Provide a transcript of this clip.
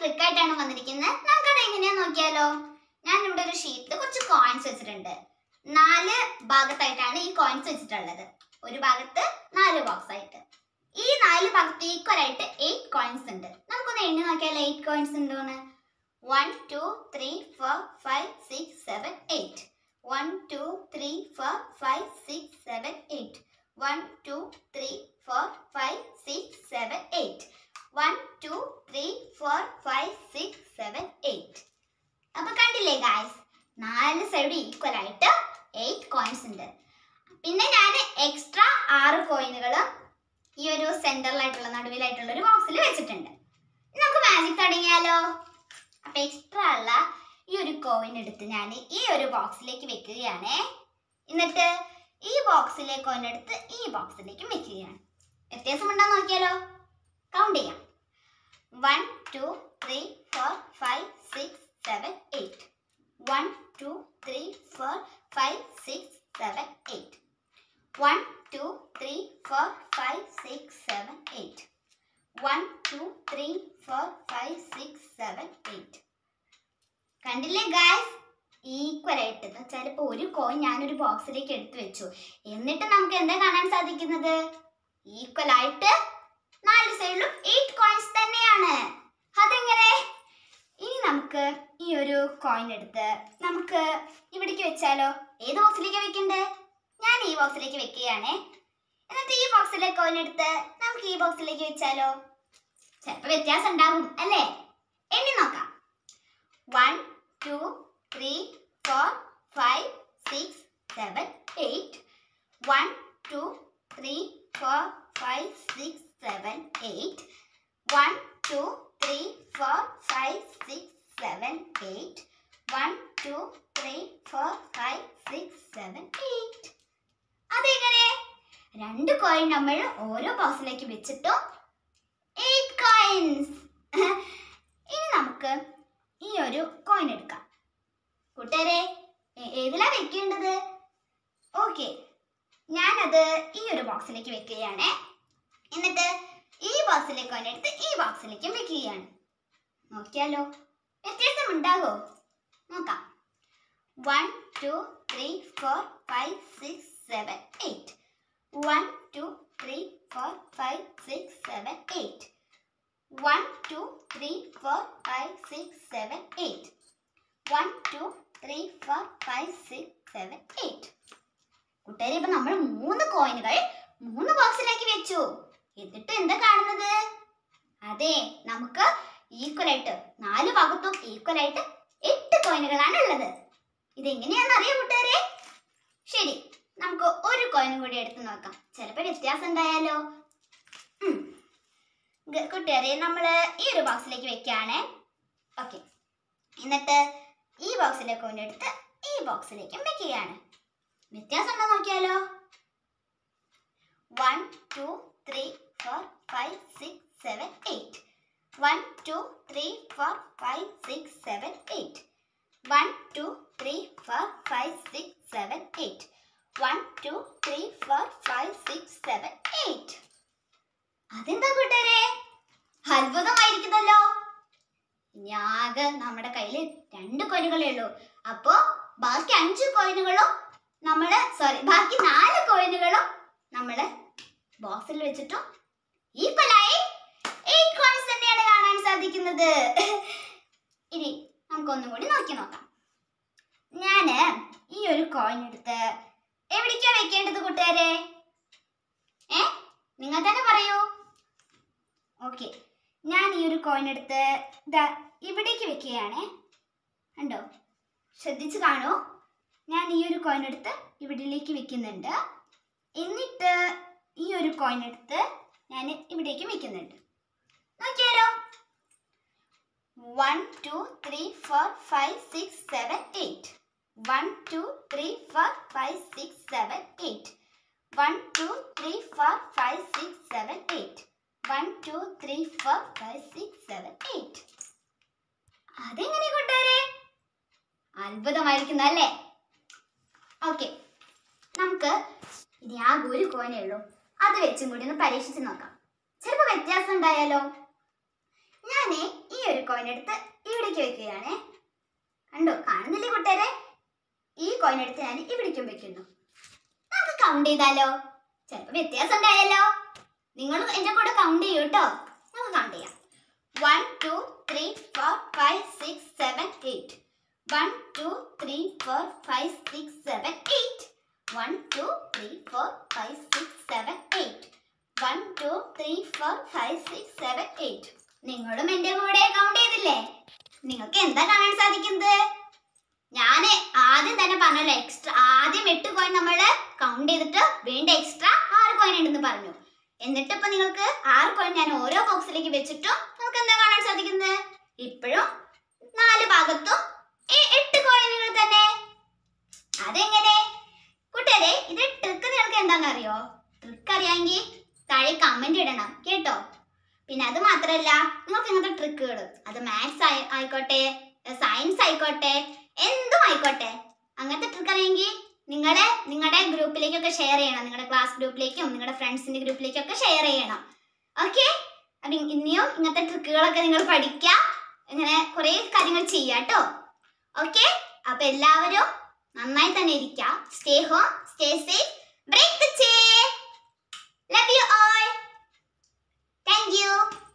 Trick ആയിട്ടാണ് വന്നിരിക്കുന്നത്. നമുക്കത് എങ്ങനെയാന്ന് നോക്കിയാലോ. ഞാൻ ഇവിടെ ഒരു ഷീറ്റിൽ കുറച്ച് കോയിൻസ് വെച്ചിട്ടുണ്ട്. 4 ഭാഗത്തായിട്ടാണ് ഈ കോയിൻസ് വെച്ചിട്ടുള്ളത്. ഒരു ഭാഗത്ത് 4 ബോക്സ് ആയിട്ട്. ഈ 4 ഭാഗത്ത് ഈക്വൽ ആയിട്ട് 8 കോയിൻസ് ഉണ്ട്. നമുക്കൊന്ന് എണ്ണി നോക്കിയാലോ 8 കോയിൻസ് ഉണ്ടോന്ന്. 1 2 3 4 5 6 7 8. 1 2 3 4 5 6 7 8. 1 2 3 4 5 6 7 8. 1 2 3 4 5 6 7 8. അപ്പൊ കണ്ടില്ലേ ഗായ്സ്, 4 സൈഡ് ഈക്വൽ ആയിട്ട് 8 കോയിൻസ് ഉണ്ട്. പിന്നെ ഞാൻ എക്സ്ട്രാ 6 കോയിനുകളും ഈ ഒരു സെന്ററിലായിട്ടുള്ള നടുവിലായിട്ടുള്ള ഒരു ബോക്സിൽ വെച്ചിട്ടുണ്ട്. നമുക്ക് മാജിക് തുടങ്ങിയാലോ. അപ്പൊ എക്സ്ട്രാ ഉള്ള ഈ ഒരു കോയിൻ എടുത്ത് ഞാൻ ഈ ഒരു ബോക്സിലേക്ക് വെക്കുകയാണ്. എന്നിട്ട് ഈ ബോക്സിലെ കോയിൻ എടുത്ത് ഈ ബോക്സിലേക്ക് വെക്കുകയാണ്. വ്യത്യാസം ഉണ്ടോ നോക്കിയാലോ. കൗണ്ട് ചെയ്യാം. 1 2 3 4 5 6 7 8. 1 2 3 4 5 6 7 8. 1 2 3 4 5 6 7 8. 1 2 3 4 5 6 7 8. കണ്ടില്ലേ ഗായ്സ്, ഈക്വൽ ആയിട്ട്. ചിലപ്പോൾ ഒരു കോയിൻ ഞാനൊരു ബോക്സിലേക്ക് എടുത്തു വെച്ചു. എന്നിട്ട് നമുക്ക് എന്താ കാണാൻ സാധിക്കുന്നത്? ഈക്വൽ ആയിട്ട് 4 സൈഡിലും 8 കോയിൻസ് തന്നെയാണ്. അതെങ്ങനെ? ഇനി നമുക്ക് ഈ ഒരു കോയിൻ എടുത്ത് നമുക്ക് ഇവിടേക്ക് വെച്ചാലോ. ഏത് ബോക്സിലേക്ക് വെക്കണ്ടേ? ഞാൻ ഈ ബോക്സിലേക്ക് വെക്കുകയാണേ. എന്നിട്ട് ഈ ബോക്സിലെ കോയിൻ എടുത്ത് നമുക്ക് ഈ ബോക്സിലേക്ക് വെച്ചാലോ. ചിലപ്പോൾ വ്യത്യാസം ഉണ്ടാകും അല്ലേ? എണ്ണി നോക്കാം. 1 2 3 4 5 6 7 8. 1 2 3 4 5 6 7 8. 1 2 3 4 5 6 7 8. 1 2 3 4 5 6 7 8. അതെങ്ങനെ? 2 കോയിൻ നമ്മൾ ഓരോ ബോക്സിലേക്ക് വെച്ചിട്ടു 8 കോയിൻസ്. ഇനി നമുക്ക് ഈ ഒരു കോയിൻ എടുക്കാം. കൂട്ടുകാരെ, ഏതിലാ വെക്കേണ്ടത്? ഓക്കെ, ഞാനത് ഈ ഒരു ബോക്സിലേക്ക് വെക്കുകയാണ്. എന്നിട്ട് ഈ ബോക്സിലെ കോയിൻ എടുത്ത് ഈ ബോക്സിലേക്കും വെക്കുകയാണ്. നോക്കിയാലോ, വ്യത്യാസം ഉണ്ടാകോ? നോക്കാം. 1 2 3 4 5 6 7 8. 1 2 3 4 5 6 7 8. 1 2 3 4 5 6 7 8. 1 2 3 4 5 6 7 8. കൂട്ടുകാരെ, ഇപ്പൊ നമ്മൾ 3 കോയിനുകൾ 3 ബോക്സിലേക്ക് വെച്ചു. എന്നിട്ട് എന്താ കാണുന്നത്? അതെ, നമുക്ക് ഈക്വൽ ആയിട്ട് 4 ഭാഗത്തും ഈക്വൽ ആയിട്ട് 8 കോയിനുകളാണ് ഉള്ളത്. ഇതെങ്ങനെയാണെന്ന് അറിയാം കൂട്ടുകാരെ? ശരി, നമുക്ക് ഒരു കോയിനും കൂടി എടുത്ത് നോക്കാം. ചിലപ്പോൾ വ്യത്യാസം ഉണ്ടായാലോ. കൂട്ടുകാരെ, നമ്മൾ ഈ ഒരു ബോക്സിലേക്ക് വെക്കുകയാണ്. ഓക്കെ, എന്നിട്ട് ഈ ബോക്സിലെ കോയിൻ എടുത്ത് ഈ ബോക്സിലേക്കും വെക്കുകയാണ്. വ്യത്യാസം ഉണ്ടോ നോക്കിയാലോ. 1 2 3 4 5 6 7 8. 1 2 3 4 5 6 7 8. 1 2 3 4 5 6 7 8. 1 2 3 4 5 6 7 8. അതെന്താ കൂട്ടുകാരെ, അത്ഭുതമായിരിക്കുന്നല്ലോ. ഞാകെ നമ്മുടെ കയ്യിൽ 2 കോയിനുകളേ ഉള്ളൂ. അപ്പോ ബാക്കി 5 കോയിനുകളും ബാക്കി 4 കോയിനുകളും നമ്മള് ബോക്സിൽ വെച്ചിട്ടും ഈക്വലായി 8 കോയിൻസ് തന്നെയാണ് കാണാൻ സാധിക്കുന്നത്. ഇനി നമുക്കൊന്നും കൂടി നോക്കി നോക്കാം. ഞാന് ഈ ഒരു കോയിൻ എടുത്ത് എവിടേക്കാ വെക്കേണ്ടത് കൂട്ടുകാരെ? നിങ്ങൾ തന്നെ പറയൂ. ഓക്കെ, ഞാൻ ഈ ഒരു കോയിൻ എടുത്ത് ഇവിടേക്ക് വെക്കുകയാണ്. കണ്ടോ, ശ്രദ്ധിച്ച് കാണൂ. ഞാൻ ഈ ഒരു കോയിൻ എടുത്ത് ഇവിടേക്ക് വെക്കുന്നുണ്ട്. എന്നിട്ട് ഈ ഒരു കോയിൻ എടുത്ത് ഞാൻ ഇവിടേക്ക് വെക്കുന്നുണ്ട്. നോക്കിയാലോ. 1 2 3 4 5 6 7 8. 1 2 3 4 5 6 7 8. 1 2 3 4 5 6 7 8. 1 2 3 4 5 6 7 8. അതെങ്ങനെ കൂട്ടുകാരെ? അത്ഭുതമായിരിക്കുന്നു അല്ലേ? ഓക്കെ, നമുക്ക് ഇനി ആകെ ഒരു കോയിനേ ഉള്ളൂ. അത് വെച്ചും കൂടി ഒന്ന് പരീക്ഷിച്ച് നോക്കാം. ചിലപ്പോൾ വ്യത്യാസം ഉണ്ടായാലോ. ഞാൻ ഈ ഒരു കോയിൻ എടുത്ത് ഇവിടേക്ക് വെക്കുകയാണ്. കണ്ടോ, കാണുന്നില്ലേ കൂട്ടുകാരെ? ഈ കോയിൻ എടുത്ത് ഞാൻ ഇവിടേക്കും വെക്കുന്നു. നമുക്ക് കൗണ്ട് ചെയ്താലോ? ചിലപ്പോൾ വ്യത്യാസം ഉണ്ടായാലോ? നിങ്ങളും എന്റെ കൂടെ കൗണ്ട് ചെയ്യൂ കേട്ടോ. നമുക്ക് കൗണ്ട് ചെയ്യാം. 1 2 3 4 5 6 7 8. 1 2 3 4 5 6 7 8. 1 2 3 4 5 6 7 8. 1 2 3 4 5 6 7 8. നിങ്ങളും എന്റെ കൂടെ കൗണ്ട് ചെയ്തില്ലേ? നിങ്ങൾക്ക് എന്താ കാണാൻ സാധിക്കുന്നത്? ഞാൻ ആദ്യം തന്നെ പറഞ്ഞല്ലോ, എക്സ്ട്രാ ആദ്യം 8 കോയിൻ നമ്മൾ കൗണ്ട് ചെയ്തിട്ട് വീണ്ടും എക്സ്ട്രാ 6 കോയിൻ ഉണ്ടെന്ന് പറഞ്ഞു. എന്നിട്ട് ഇപ്പൊ നിങ്ങൾക്ക് 6 കോയിൻ ഞാൻ ഓരോ ബോക്സിലേക്ക് വെച്ചിട്ടും നമുക്ക് എന്താ കാണാൻ സാധിക്കുന്നത്? ഇപ്പോഴും 4 ഭാഗത്തും 8 കോയിനുകൾ തന്നെ. അതെങ്ങനെ കൂട്ടുകാരെ? ഇതിന്റെ ട്രിക്ക് നിങ്ങൾക്ക് എന്താണെന്ന് അറിയോ? ട്രിക്ക് അറിയാമെങ്കിൽ താഴെ കമന്റ് ഇടണം കേട്ടോ. പിന്നെ അത് മാത്രമല്ല, നിങ്ങൾക്ക് ഇങ്ങനത്തെ ട്രിക്കുകൾ, അത് മാത്സ് ആയിക്കോട്ടെ, സയൻസ് ആയിക്കോട്ടെ, എന്തും ആയിക്കോട്ടെ, അങ്ങനത്തെ ട്രിക്ക് അറിയെങ്കിൽ നിങ്ങളുടെ ഗ്രൂപ്പിലേക്കൊക്കെ ഷെയർ ചെയ്യണം. നിങ്ങളുടെ ക്ലാസ് ഗ്രൂപ്പിലേക്കും നിങ്ങളുടെ ഫ്രണ്ട്സിന്റെ ഗ്രൂപ്പിലേക്കൊക്കെ ഷെയർ ചെയ്യണം. ഓക്കെ? അപ്പം ഇനിയും ഇങ്ങനത്തെ ട്രിക്കുകളൊക്കെ നിങ്ങൾ പഠിക്കാം. ഇങ്ങനെ കുറേ കാര്യങ്ങൾ ചെയ്യാട്ടോ. ഓക്കെ? അപ്പൊ എല്ലാവരും നന്നായി തന്നെ ഇരിക്കുക. Stay home, stay safe, break the chain. Love you all. Thank you.